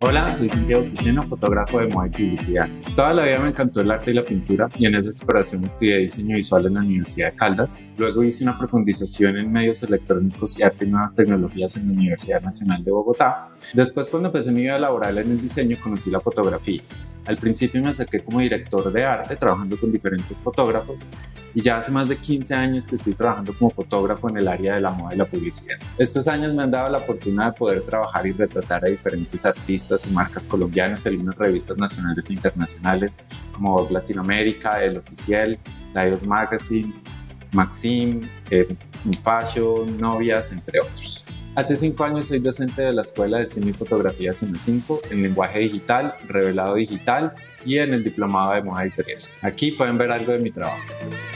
Hola, soy Santiago Quiseno, fotógrafo de moda y publicidad. Toda la vida me encantó el arte y la pintura y en esa exploración estudié diseño visual en la Universidad de Caldas. Luego hice una profundización en medios electrónicos y arte y nuevas tecnologías en la Universidad Nacional de Bogotá. Después, cuando empecé mi vida laboral en el diseño, conocí la fotografía. Al principio me acerqué como director de arte, trabajando con diferentes fotógrafos, y ya hace más de 15 años que estoy trabajando como fotógrafo en el área de la moda y la publicidad. Estos años me han dado la oportunidad de poder trabajar y retratar a diferentes artistas y marcas colombianas en algunas revistas nacionales e internacionales como Vogue Latinoamérica, El Oficial, Live Magazine, Maxim, Fashion, Novias, entre otros. Hace 5 años soy docente de la Escuela de Cine y Fotografía Zona 5 en lenguaje digital, revelado digital y en el diplomado de moda editorial. Aquí pueden ver algo de mi trabajo.